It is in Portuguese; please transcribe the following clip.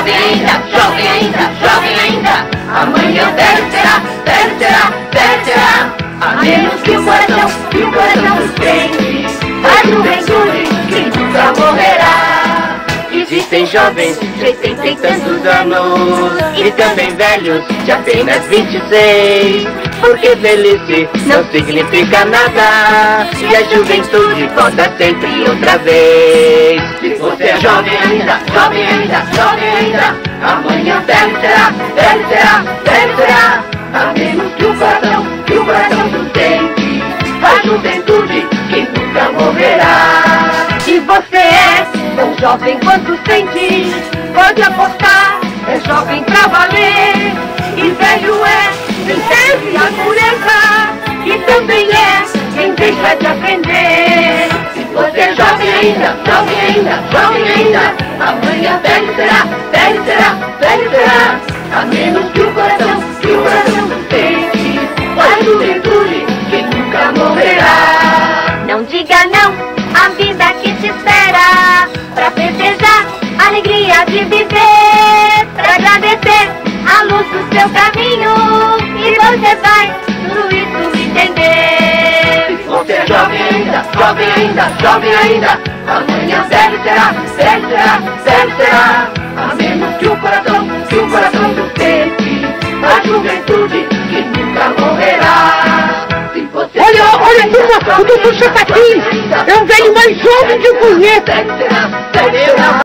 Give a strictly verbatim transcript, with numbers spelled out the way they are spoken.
jovem ainda, jovem ainda, jovem ainda. Amanhã velho será, velho será, velho será. A menos que o coração, que o coração sustente a juventude que nunca morrerá. Existem jovens de oitenta e tantos anos e também velhos de apenas vinte e seis. Porque velhice não significa nada e a juventude volta sempre outra vez. Se você é jovem ainda, jovem ainda, jovem ainda, amanhã velho será, velho será, velho será. A menos que o coração, que o coração sustente a juventude que nunca morrerá. E você é tão jovem quanto sente, pode apostar, é jovem pra valer. E velho é quem teve a pureza, e também é quem deixa de aprender. Se você é jovem ainda, jovem ainda, jovem ainda, amanhã velho será, velho será, velho será. A menos que o coração, que o coração sustente a juventude que nunca morrerá. Não diga não à vida que te espera, pra festejar a alegria de viver, pra agradecer a luz do seu caminho, e você vai tudo isso entender. Se você é jovem ainda, jovem ainda, jovem ainda, amanhã velho será, velho será, velho será. A menos que o coração, que o coração sustente a juventude que nunca morrerá. Se você Olha, olha, turma, o doutor Chapatinho é o velho mais jovem que eu conheço. velho será, velho será.